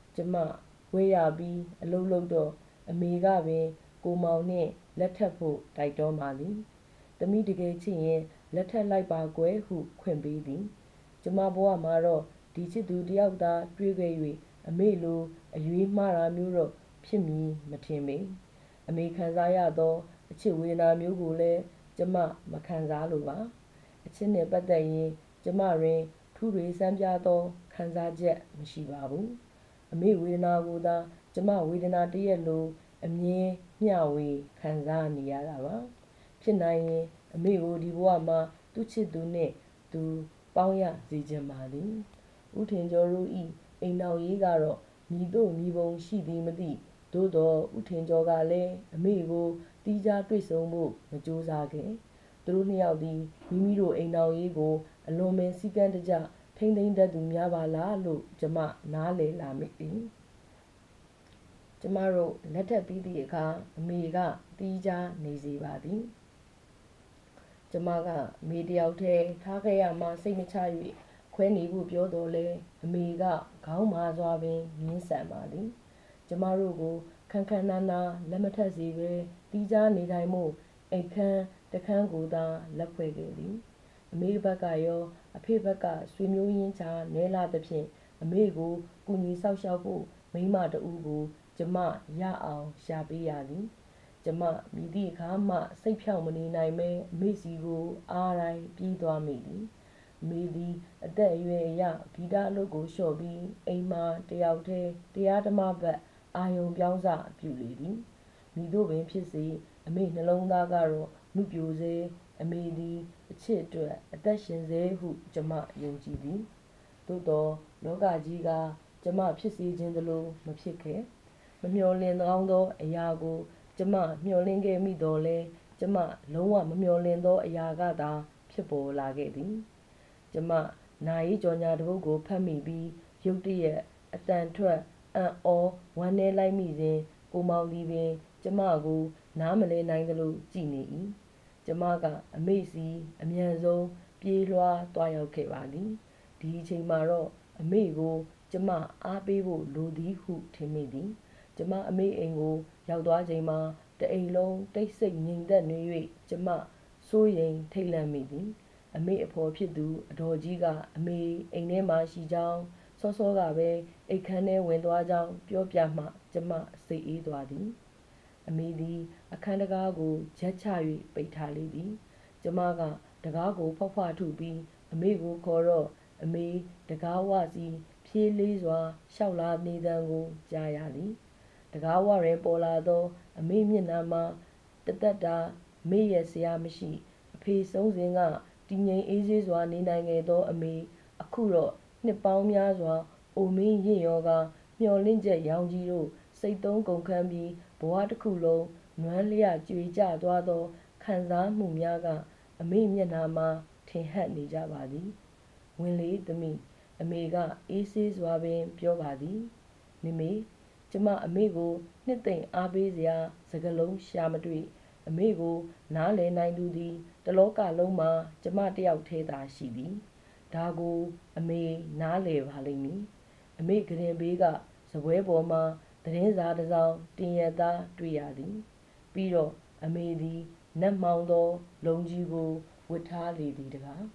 ကျမဝေးရပြီးအလုပ်လုပ်တော့အမေကပင်ကိုမောင်နှင့်လက်ထပ်ဖို့တိုက်တွန်းပါသည်သမီးတကယ်ချစ်ရင်လက်ထပ်လိုက်ပါကွယ်ဟုခွင့်ပေးသည်ကျမဘဝမှာတော့ဒီချစ်သူတယောက်သာတွေ့ခဲ့၍အမေလိုအရွေးမှားတာမျိုးတော့ဖြစ်မည်မထင်ပေအမေခံစားရသောအချစ်ဝေဒနာမျိုးကိုလည်းကျမမခံစားလိုပါအချစ်နှင့်ပတ်သက်ရင်ကျမတွင်ထူးထွေစမ်းပြသောခံစားချက်မရှိပါဘူးအမေဝေဒနာကိုသာကျမဝေဒနာတရက်လိုအမြဲမျှဝေခံစားနေရတာပါဖြစ်နိုင်ရင်အမေကိုဒီဘဝမှာသူ့ချစ်သူနှင့်သူပေါင်းရစေချင်ပါသည်ဦးထင်ကျော်တို့၏အိမ်နောက်ရေးကတော့မိတို့မိဘုံရှိသည်မသိသို့တော်ဦးထင်ကျော်ကလည်းအမေကိုတီးခြားတွေ့ဆုံဖို့မကြိုးစားခဲ့သူတို့နှစ်ယောက်သည်မိမိတို့အိမ်နောက်ရေးကိုအလွန်ပင်စည်းကမ်းတကျထိမ့်သိမ်းတတ်သူများပါလားလို့ကျမနားလည်လာမိသည်ကျမတို့လက်ထပ်ပြီးသည့်အခါအမေကတီးခြားနေစေပါသည်ကျမကအမေတယောက်တည်းထားခဲ့ရမှစိတ်မချ၍ခွဲနေဖို့ပြောတော်လဲအမေကခေါင်းမာစွာပင်ငင်းဆန်ပါသည်ကျမတို့ကိုခန်းခန်းနားနားလက်မထပ်စေပဲတီးခြားနေထိုင်မှုအိမ်ခန်းတခန်းကိုသာလက်ဖွဲ့ခဲ့သည်အမေဘက်ကရောအဖေဘက်ကဆွေမျိုးရင်းချာနဲလာသဖြင့်အမေကိုကူညီဆောက်ရှောက်ဖို့မိမတဦးကိုကျမရအောင်ရှာပေးရသည်ကျမမိသည့်အခါမှစိတ်ဖြောင့်မနေနိုင်မဲအမေစီကိုအားတိုင်းပြေးသွားမိသည်အမေသည်အသက်အရွယ်အရဂီတအလုပ်ကိုလျှော့ပြီးအိမ်မှာတယောက်တည်းတရားဓမ္မဘက်အာယုံပြောင်းစပြုလေသည်မိတို့ပင်ဖြစ်စေအမေနှလုံးသားကတော့နုပြိုစေအမေသည်အချစ်အတွက်အသက်ရှင်စေဟုကျမယုံကြည်သည်သို့သောလောကကြီးကကျမဖြစ်စေခြင်းသလိုမဖြစ်ခဲ့မမျှော်လင့်ကောင်းသောအရာကိုကျမမျှော်လင့်ခဲ့မိတော်လဲကျမလုံးဝမမျှော်လင့်သောအရာကသာဖြစ်ပေါ်လာခဲ့သည်ကျမနာရီကြော်ညာတစ်ပုဒ်ကိုဖတ်မိပြီးရုတ်တရက်အတန်ထွက်အံ့ဩဝမ်းနည်းလိုက်မိစဉ်ကိုမောင်သည်ပင်ကျမကိုနားမလည်နိုင်သလိုကြည်နေ၏ကျမကအမေစီအမြန်ဆုံးပြေးလွှားသွားရောက်ခဲ့ပါသည်ဒီအချိန်မှာတော့အမေကိုကျမအားပေးဖို့လိုသည်ဟုထင်မိသည်ကျမအမေအိမ်ကိုရောက်သွားချိန်မှာတအိမ်လုံးတိတ်ဆိတ်ငြိမ်သက်နေ၍ကျမစိုးရိမ်ထိတ်လန့်မိသည်အမေအဖော်ဖြစ်သူအတော်ကြီးကအမေအိမ်ထဲမှာရှိကြောင်းစောစောကပဲအိတ်ခမ်းထဲဝင်သွားကြောင်းပြောပြမှကျမစိတ်အေးသွားသည်အမေသည်အခန်းတကားကိုရက်ချ၍ပိတ်ထားလေသည်ကျမကတကားကိုဖောက်ဖွားထုပြီးအမေကိုခေါ်တော့အမေတကားဝစီဖြေးလေးစွာရှောက်လာနေသံကိုကြားရသည်တကားဝတွင်ပေါ်လာသောအမေမျက်နှာမှာတသက်တာမေ့ရစရာမရှိအဖေဆုံးစဉ်ကတည်ငြိမ်အေးဆေးစွာနေနိုင်ခဲ့သောအမေအခုတော့နှစ်ပေါင်းများစွာအိုမင်းရင့်ရောကမျော်လင့်ချက်ရောင်ကြီးတို့စိတ်သုံးကုန်ခန်းပြီးဘဝတစ်ခုလုံးနွမ်းလျကြွေကျသွားသောခံစားမှုများကအမေမျက်နှာမှာထင်ဟပ်နေကြပါသည်ဝင်လေသမီးအမေကအေးဆေးစွာပင်ပြောပါသည်မေမေကျမအမေကိုနှစ်သိမ့်အားပေးစရာစကားလုံးရှာမတွေ့အမေကိုနားလည်နိုင်သူသည်တလောကလုံးမှာကျမတယောက်ထဲသာရှိသည်ဒါကိုအမေနားလည်ပါလိမ့်မည်အမေကရင်ဘေးကစပွဲပေါ်မှာသတင်းစာတစ်စောင်တင်ရသားတွေ့ရသည်ပြီးတော့အမေသည်နတ်မှောင်သောလုံကြီးကိုဝတ်ထားလေသည်တကား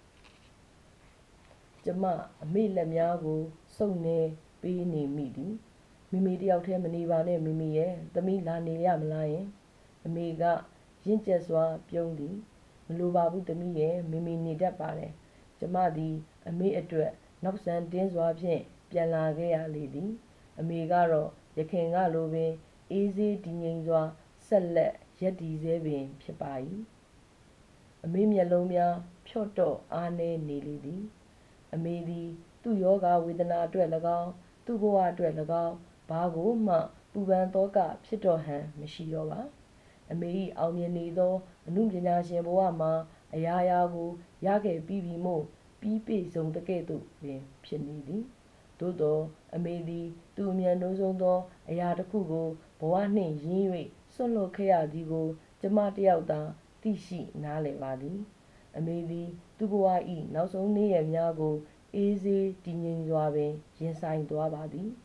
ကျမအမေလက်များကိုစုပ်နေပေးနေမိသည်မိမိတယောက်တည်းမနေပါနဲ့မိမိရဲ့သမီးလာနေရမလားယင်အမေကရင့်ကျက်စွာပြုံးသည်မလိုပါဘူးသမီးရဲ့မိမိနေတတ်ပါတယ်ကျမသည်အမေအတွက်နောက်ဆန်တင်းစွာဖြင့်ပြန်လာခဲ့ရလေသည်အမေကတော့ရခင်ကလိုပင်အေးဆေးတည်ငြိမ်စွာဆက်လက်ရက်တည်စေပင်ဖြစ်ပါ၏အမေမျက်လုံးများဖြော့တော့အားနည်းနေလေသည်အမေသည်သူ့ယောဂဝေဒနာအတွက်၎င်းသူ့ဘဝအတွက်၎င်းဘာကိုမှပူပန်သောကဖြစ်တော့ဟန်မရှိတော့ပါအမေ၏အောင်မြင်နေသောအမှုပညာရှင်ဘဝမှာအရာရာကိုရခဲ့ပြီးပြီမို့ပြီးပြည့်စုံတဲ့ကဲ့သို့ပင်ဖြစ်နေသည်သို့သောအမေသည်သူအမြန်နှိုးဆုံးသောအရာတစ်ခုကိုဘဝနှင့်ရင်း၍ဆွတ်လွတ်ခဲ့ရသည်ကိုကျမတယောက်သာသိရှိနားလည်ပါသည်အမေသည်သူ့ဘဝ၏နောက်ဆုံးနေ့ရက်များကိုအေးဆေးတည်ငြိမ်စွာပင်ရင်ဆိုင်သွားပါသည်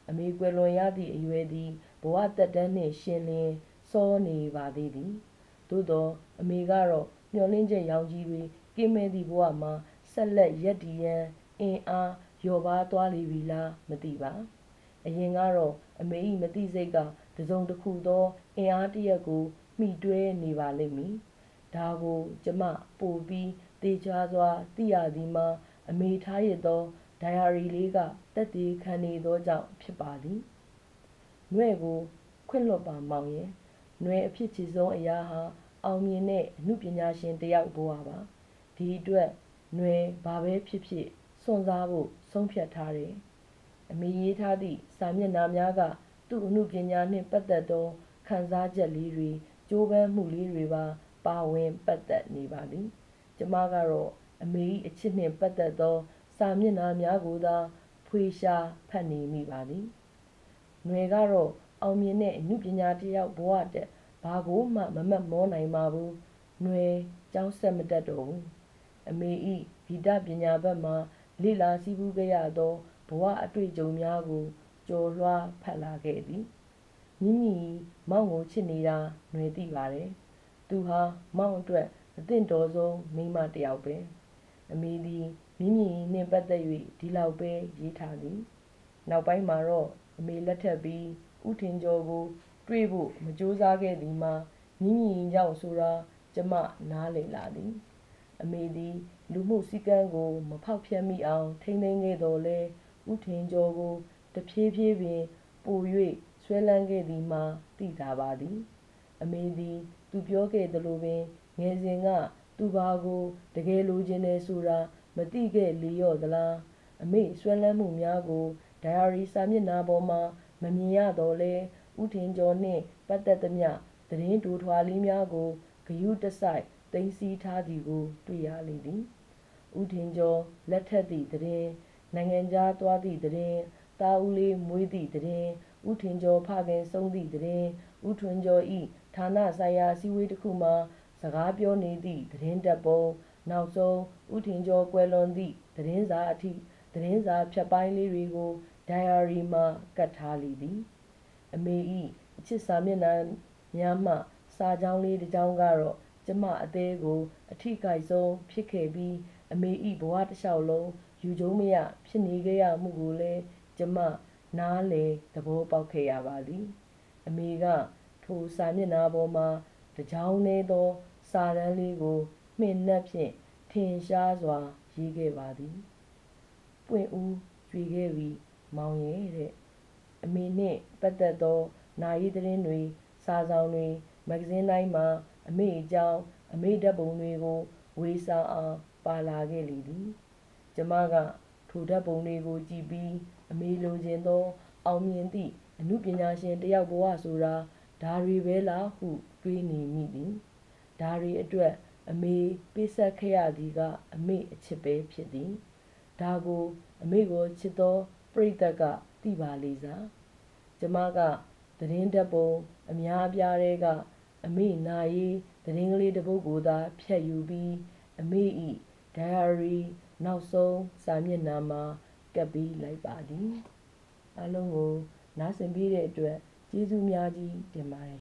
အမေကွယ်လွန်ရသည့်အရွယ်သည်ဘဝသက်တမ်းနှင့်ရှင်လျင်စောနေပါသေးသည်သို့သောအမေကတော့မျှော်လင့်ချက်ရောင်ကြီးတွေကင်းမဲ့သည့်ဘဝမှာဆက်လက်ရပ်တည်ရန်အင်အားလျော့ပါးသွားလေပြီလားမသိပါအရင်ကတော့အမေ၏မသိစိတ်ကတစ်စုံတစ်ခုသောအင်အားတစ်ရပ်ကိုမှီတွဲနေပါလိမ့်မည်ဒါကိုကျမပိုပြီးသေချာစွာသိရသည်မှာအမေထားရသောဒိုင်ယာရီလေးကတက်တည်ခံနေသောကြောင့်ဖြစ်ပါသည်။နှဲ့ကိုခွင့်လွတ်ပါမောင်ရဲ့။နှဲ့အဖြစ်ချီဆုံးအရာဟာအောင်မြင်တဲ့အမှုပညာရှင်တယောက်ဘဝပါ။ဒီအတွက်နှဲ့ဘာပဲဖြစ်ဖြစ်စွန့်စားဖို့ဆုံးဖြတ်ထားတယ်။အမေရေးထားသည့်စာမျက်နှာများကသူ့အမှုပညာနှင့်ပတ်သက်သောခံစားချက်လေးတွေကြိုးပမ်းမှုလေးတွေပါပါဝင်ပတ်သက်နေပါသည်။ကျမကတော့အမေ၏အချစ်နှင့်ပတ်သက်သောစာမျက်နှာများကိုသာဖွေရှာဖတ်နေမိပါသည်။နှွေကတော့အောင်မြင်တဲ့အမှုပညာတစ်ယောက်ဘဝတက်ဘာကိုမှမမတ်မောနိုင်ပါဘူး။နှွေကျောင်းဆက်မတတ်တော့ဘူး။အမေ၏ဂီတပညာဘက်မှလေ့လာစည်းပူးခဲ့ရသောဘဝအတွေ့အကြုံများကိုကျော်လွှားဖတ်လာခဲ့သည်။မိမိမောင်ကိုချစ်နေတာနှွေသိပါတယ်။သူဟာမောင်အတွက်အသင့်တော်ဆုံးမိန်းမတစ်ယောက်ပဲ။အမေသည်မိမိနှင့်ပတ်သက်၍ဒီလောက်ပဲရေးထားသည်နောက်ပိုင်းမှာတော့အမေလက်ထပ်ပြီးဥထင်ကျော်ကိုတွေ့ဖို့မကြိုးစားခဲ့သည်မှာမိမိကြောင့်ဆိုတာကျမနားလည်လာသည်အမေသည်လူမှုစည်းကမ်းကိုမဖောက်ဖျက်မိအောင်ထိန်းသိမ်းခဲ့တော်လဲဥထင်ကျော်ကိုတဖြည်းဖြည်းပင်ပို၍ဆွဲလန်းခဲ့သည်မှာသိသာပါသည်အမေသည်သူပြောခဲ့သလိုပင်ငယ်စဉ်ကသူဘာကိုတကယ်လိုချင်တယ်ဆိုတာမသိခဲ့လေရော့သလားအမေဆွဲလန်းမှုများကိုဒိုင်ယာရီစာမျက်နှာပေါ်မှာမမြင်ရတော့လဲဥထင်ကျော်နှင့်ပတ်သက်သမျှသတင်းတိုထွာလေးများကိုဂယုတစိုက်သိမ်းဆည်းထားသည်ကိုတွေ့ရလေသည်ဥထင်ကျော်လက်ထက်သည့်သတင်းနိုင်ငံခြားသွားသည့်သတင်းတာဦးလေးမွေးသည့်သတင်းဥထင်ကျော်ဖခင်ဆုံးသည့်သတင်းဥထင်ကျော်၏ဌာနဆိုင်ရာစည်းဝေးတစ်ခုမှာစကားပြောနေသည့်သတင်းတပ်ပုံနောက်ဆုံးဥထင်ကျော်ကွယ်လွန်သည့်သတင်းစာအထိသတင်းစာဖြတ်ပိုင်းလေးတွေကိုဒိုင်ယာရီမှာကတ်ထားလေသည်အမေ၏အချစ်စာမျက်နှာများမှစာကြောင်းလေးတစ်ကြောင်းကတော့ကျမအသေးကိုအထိကိုက်ဆုံးဖြစ်ခဲ့ပြီးအမေ၏ဘဝတစ်လျှောက်လုံးယူကျုံမရဖြစ်နေခဲ့ရမှုကိုလည်းကျမနားလေသဘောပေါက်ခဲ့ရပါသည်အမေကထိုစာမျက်နှာပေါ်မှာတစ်ကြောင်းနေသောစာတန်းလေးကိုမှင်နှက်ဖြင့်ထင်ရှားစွာရေးခဲ့ပါသည်ပွင့်ဦးကြွေခဲ့ပြီးမောင်ရဲ့တဲ့အမေနှင့်ပတ်သက်သောနာရီသတင်းတွေစာဆောင်တွေမဂ္ဂဇင်းတိုင်းမှာအမေအကြောင်းအမေဓာတ်ပုံတွေကိုဝေစာအောင်ပါလာခဲ့လေသည်ကျမကထိုဓာတ်ပုံတွေကိုကြည့်ပြီးအမေလိုချင်သောအောင်မြင်သည့်အမှုပညာရှင်တယောက်ဘဝဆိုတာဒါတွေပဲလားဟုတွေးနေမိသည်ဒါတွေအတွက်အမေပေးဆက်ခဲ့ရသည်ကအမေအချစ်ပဲဖြစ်သည်ဒါကိုအမေကိုချစ်သောပရိသတ်ကသိပါလေစားကျမကသတင်းဓာတ်ပုံအများအပြားတွေကအမေနာရေးသတင်းကလေးတစ်ပုဒ်ကိုသာဖြတ်ယူပြီးအမေ၏ဒိုင်ယာရီနောက်ဆုံးစာမျက်နှာမှာကပ်ပြီးလိုက်ပါသည်အလုံးကိုနားဆင်ပြီးတဲ့အတွက်ကျေးဇူးများကြီးတင်ပါတယ်